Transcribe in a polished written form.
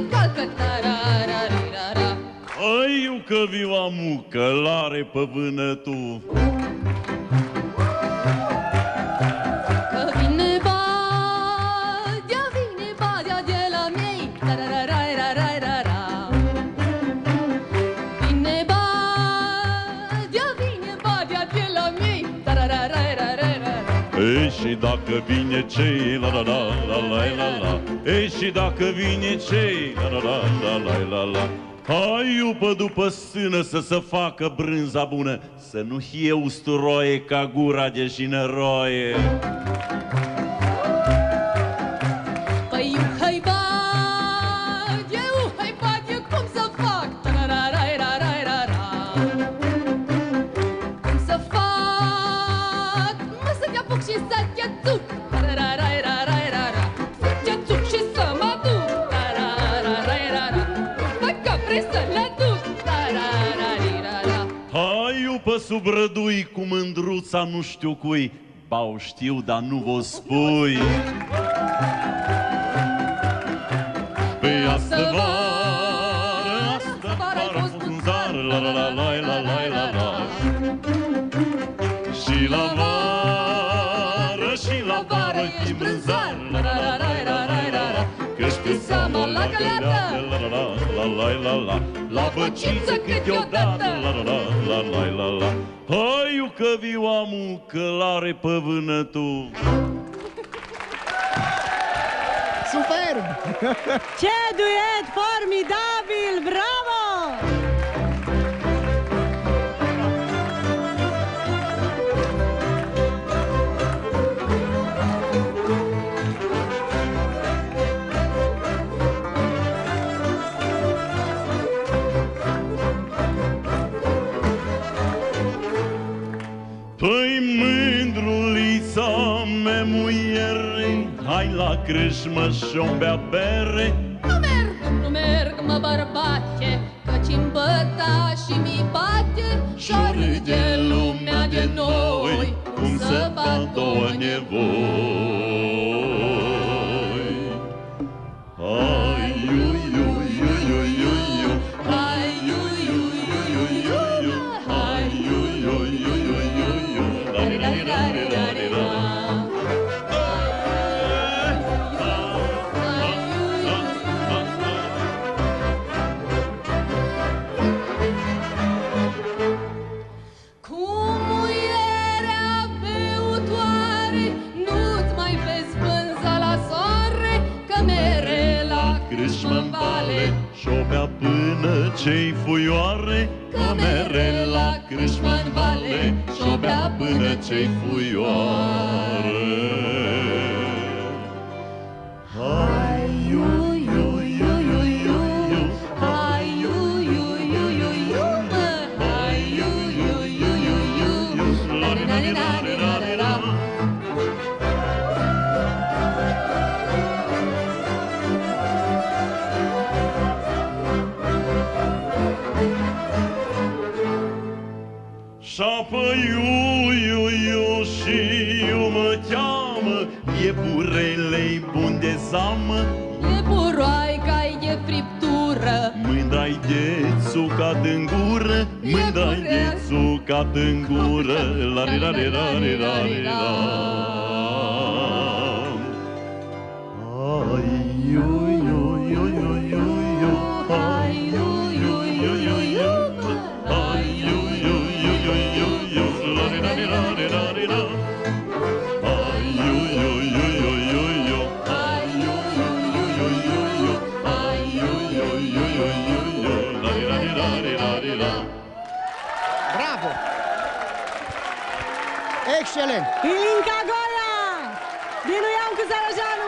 încalcă, tarararara. Ai, eu că viu amu, călare pe vânătul. Că vine badea de la miei, tarararararara. Vine badea de la miei, tarararararara. Ei, și dacă vine cei, la la la la la la la. Ei, și dacă vine cei, la la la la la la la. Hai, iupă după sână să se facă brânza bună, să nu fie usturoie ca gura de jinăroie. Păi uhai bade, cum să fac? Tarararararara. Cum să fac? Mă să te apuc și să te aduc. Tarararararara. Să te aduc și să mă duc. Tararararara. Hai că vrei să le duc. Tararararara. Hai, iupă sub rădui cu mândruța nu știu cui, bau știu, dar nu vă spui. Pe astă vară am fost în zară, la la la la la la la la. Și la vară ești brânzar, la la la la la la la la. Că-și pe seamă la găleată, la la la la la la. La băciță câteodată, la la la la la la la. Hai, eu că viu amu, călare pe vânătul. Superb! Ce duet formidabil! Bravo! Păi mândrulița mea muiere, hai la crâșmă și-o bea bere. Nu merg, mă bărbate, căci-mi băta și mi bate și-o râde lumea de noi, cum să bat două nevoi. Ai, iu, iu, iu, iu, iu, iu. Hai, iu, iu, iu, iu, iu, iu. Hai, Iu, iu, iu, iu, iu, iu. La, li, la, li, la, li, la, li, la. Cu muierea beutoare nu-ți mai vezi pânza la soare, că mere la Crâșmă-n vale și-o bea până ce-i fuioare. Că mere la crâșmă-n vale și-o bea până ce-i fuioare. Hai, iu, iu, iu, iu, iu, iu. hai, iu, iu, iu, iu, iu, mă. Hai, iu, iu, iu, iu, iu, iu. La, li, la, li, la, li, la, li, la. Și-apă iu, iu, iu și eu mă cheamă, iepurele-i bun de zamă. Iepuroaica-i de friptură, Mândra-i de țucat în gură, mândra-i de țucat în gură. La li la li la li la li la. Ai, iu, iu, iu, iu, iu, iu. Ai, iu, iu, iu, iu, iu. Ai, iu, iu, iu, iu, iu, iu. La li la li la li la li la. Ai, iu, iu, iu, iu, iu, iu. Ai, iu, iu, iu, iu, iu, iu. Ai, iu, iu, iu, iu, iu, iu. La li la li la li la li la. Bravo! Excelent! Ilinca Goia! Dinuiam cu Sărăjanu!